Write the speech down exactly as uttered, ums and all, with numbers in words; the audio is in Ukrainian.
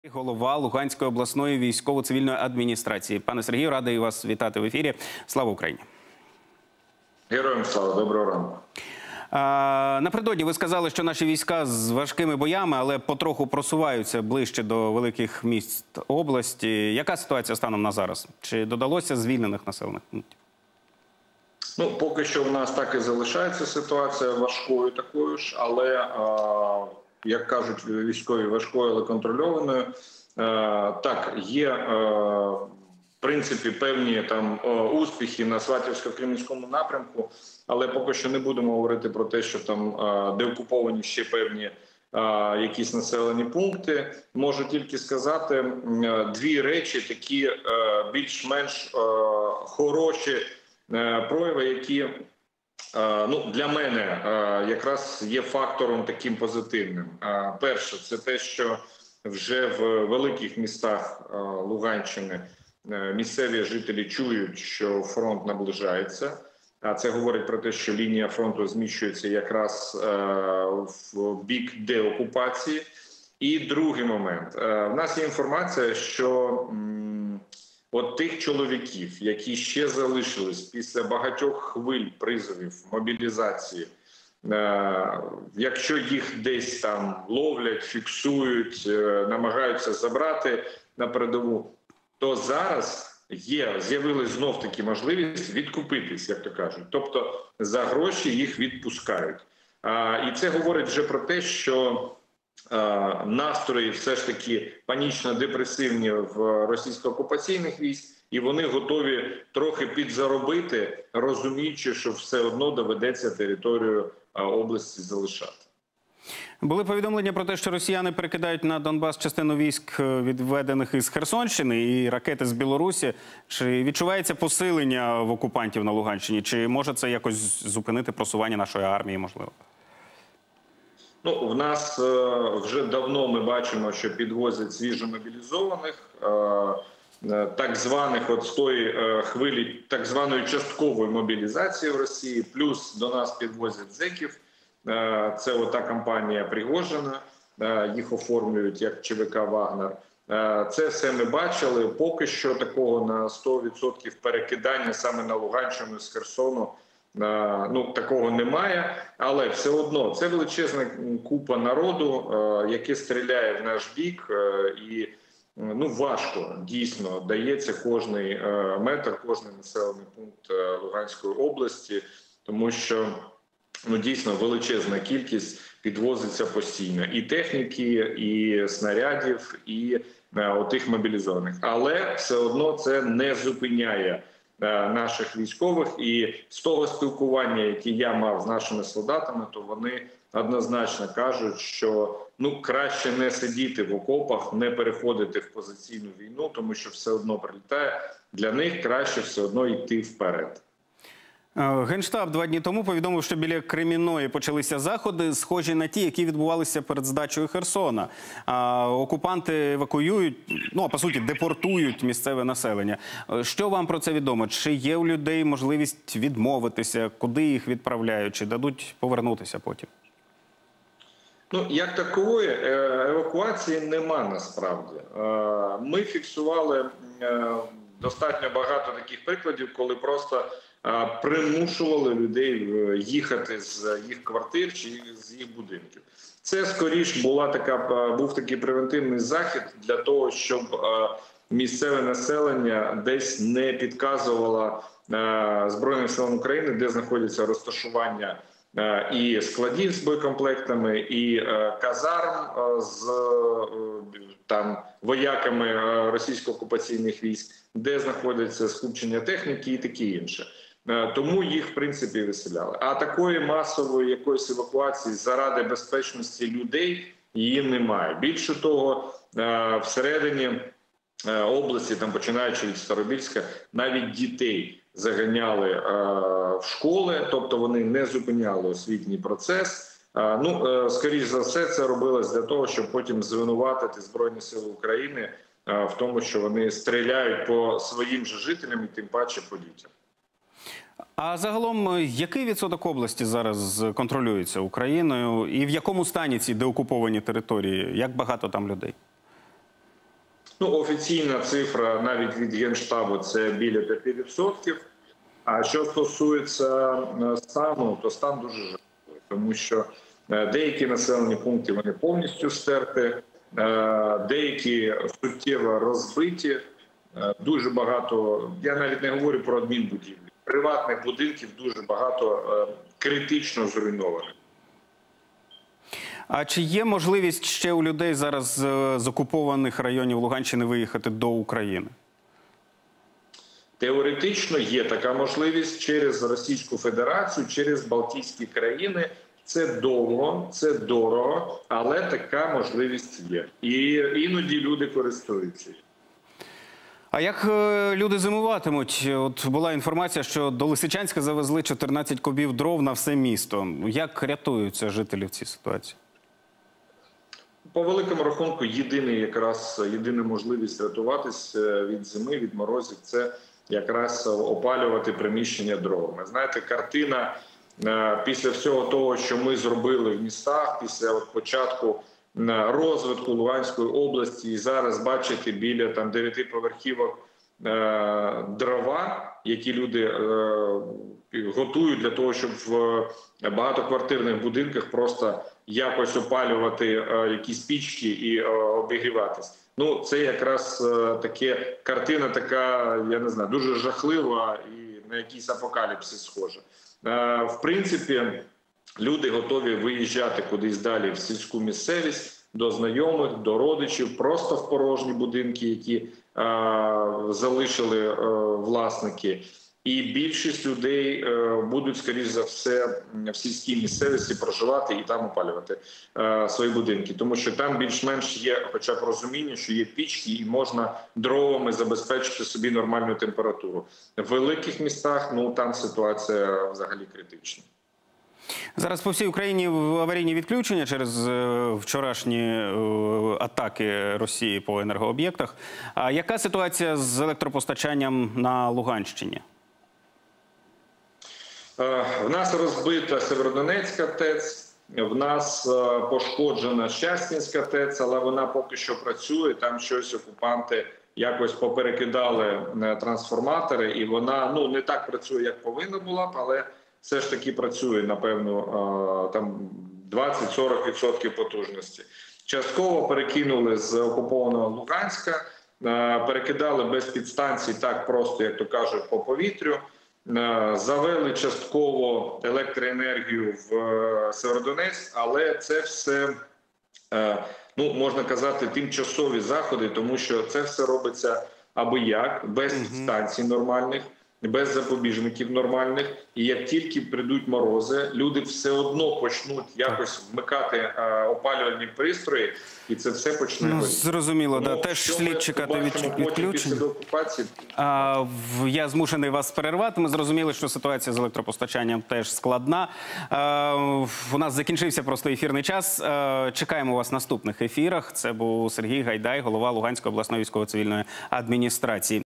Голова Луганської обласної військово-цивільної адміністрації. Пане Сергію, радий вас вітати в ефірі. Слава Україні! Героям слава, доброго ранку. Напередодні ви сказали, що наші війська з важкими боями, але потроху просуваються ближче до великих міст області. Яка ситуація станом на зараз? Чи додалося звільнених населених пунктів? Ну, поки що в нас так і залишається ситуація важкою такою ж, але, а, як кажуть військові, важкою, але контрольованою. А, так, є, а, в принципі, певні там успіхи на Сватівсько-Кремінському напрямку, але поки що не будемо говорити про те, що там а, деокуповані ще певні а, якісь населені пункти. Можу тільки сказати а, дві речі, такі більш-менш хороші прояви, які ну, для мене якраз є фактором таким позитивним. Перше, це те, що вже в великих містах Луганщини місцеві жителі чують, що фронт наближається. А це говорить про те, що лінія фронту зміщується якраз в бік деокупації. І другий момент. В нас є інформація, що от тих чоловіків, які ще залишились після багатьох хвиль призовів, мобілізації, якщо їх десь там ловлять, фіксують, намагаються забрати на передову, то зараз є, з'явилась знов-таки можливість відкупитись, як то кажуть. Тобто за гроші їх відпускають. І це говорить вже про те, що настрої все ж таки панічно-депресивні в російсько-окупаційних військ, і вони готові трохи підзаробити, розуміючи, що все одно доведеться територію області залишати. Були повідомлення про те, що росіяни перекидають на Донбас частину військ, відведених із Херсонщини, і ракети з Білорусі. Чи відчувається посилення в окупантів на Луганщині? Чи може це якось зупинити просування нашої армії, можливо? Ну, в нас е, вже давно ми бачимо, що підвозять свіжомобілізованих, е, е, так званих от з тої е, хвилі так званої часткової мобілізації в Росії, плюс до нас підвозять зеків. Е, це ота кампанія Пригожина, е, їх оформлюють як ЧВК «Вагнер». Е, це все ми бачили. Поки що такого на сто відсотків перекидання саме на Луганщину з Херсону ну, такого немає, але все одно це величезна купа народу, яке стріляє в наш бік, і ну, важко дійсно дається кожний метр, кожний населений пункт Луганської області, тому що ну, дійсно величезна кількість підвозиться постійно і техніки, і снарядів, і отих мобілізованих. Але все одно це не зупиняє наших військових, і з того спілкування, яке я мав з нашими солдатами, то вони однозначно кажуть, що ну краще не сидіти в окопах, не переходити в позиційну війну, тому що все одно прилітає. Для них краще все одно йти вперед. Генштаб два дні тому повідомив, що біля Кремінної почалися заходи, схожі на ті, які відбувалися перед здачею Херсона. А окупанти евакуюють, ну, а по суті, депортують місцеве населення. Що вам про це відомо? Чи є у людей можливість відмовитися? Куди їх відправляють? Чи дадуть повернутися потім? Ну, як такової евакуації нема насправді. Ми фіксували достатньо багато таких прикладів, коли просто примушували людей їхати з їх квартир чи з їх будинків. Це скоріш була така, був такий превентивний захід для того, щоб місцеве населення десь не підказувало Збройним силам України, де знаходяться розташування і складів з боєкомплектами, і казарм з там вояками російсько-окупаційних військ, де знаходяться скупчення техніки і таке інше. Тому їх, в принципі, виселяли. А такої масової якоїсь евакуації заради безпечності людей її немає. Більше того, всередині області, там починаючи від Старобільська, навіть дітей заганяли в школи, тобто вони не зупиняли освітній процес. Ну, скоріш за все, це робилось для того, щоб потім звинуватити Збройні Сили України в тому, що вони стріляють по своїм же жителям і тим паче по дітям. А загалом, який відсоток області зараз контролюється Україною і в якому стані ці деокуповані території? Як багато там людей? Ну, офіційна цифра навіть від Генштабу – це біля п'яти відсотків. А що стосується стану, то стан дуже жахливий, тому що деякі населені пункти вони повністю стерті, деякі суттєво розбиті, дуже багато, я навіть не говорю про адмінбудівлі, приватних будинків дуже багато критично зруйнованих. А чи є можливість ще у людей зараз з окупованих районів Луганщини виїхати до України? Теоретично є така можливість через Російську Федерацію, через Балтійські країни. Це довго, це дорого, але така можливість є. І іноді люди користуються. А як люди зимуватимуть? От була інформація, що до Лисичанська завезли чотирнадцять кубів дров на все місто. Як рятуються жителі в цій ситуації? По великому рахунку, єдиний, якраз, єдина можливість рятуватися від зими, від морозів – це якраз опалювати приміщення дровами. Знаєте, картина після всього того, що ми зробили в містах, після от початку розвитку Луганської області, і зараз бачите біля там дев'ятиповерхівок е, дрова, які люди е, готують для того, щоб в багатоквартирних будинках просто якось опалювати е, якісь пічки і е, обігріватись. Ну, це якраз е, таке картина, така, я не знаю, дуже жахлива і на якийсь апокаліпсис схожа. Е, в принципі, люди готові виїжджати кудись далі в сільську місцевість, до знайомих, до родичів, просто в порожні будинки, які е, залишили е, власники. І більшість людей е, будуть, скоріш за все, в сільській місцевості проживати і там опалювати е, свої будинки. Тому що там більш-менш є хоча б розуміння, що є пічки і можна дровами забезпечити собі нормальну температуру. В великих містах, ну, там ситуація взагалі критична. Зараз по всій Україні аварійні відключення через вчорашні атаки Росії по енергооб'єктах. А яка ситуація з електропостачанням на Луганщині? В нас розбита Сєвєродонецька ТЕЦ, в нас пошкоджена Щастинська ТЕЦ, але вона поки що працює, там щось окупанти якось поперекидали трансформатори, і вона, ну, не так працює, як повинна була б, але все ж таки працює, напевно, там двадцять-сорок відсотків потужності. Частково перекинули з окупованого Луганська, перекидали без підстанцій так просто, як то кажуть, по повітрю. Завели частково електроенергію в Сєвєродонецьк, але це все, ну, можна казати, тимчасові заходи, тому що це все робиться аби як, без підстанцій нормальних, без запобіжників нормальних. І як тільки прийдуть морози, люди все одно почнуть якось вмикати е, опалювальні пристрої, і це все почне ну, горіти. Зрозуміло, да. Теж слід чекати від, відключення. А, в, я змушений вас перервати. Ми зрозуміли, що ситуація з електропостачанням теж складна. А, у нас закінчився просто ефірний час. А, чекаємо вас в наступних ефірах. Це був Сергій Гайдай, голова Луганської обласної військово-цивільної адміністрації.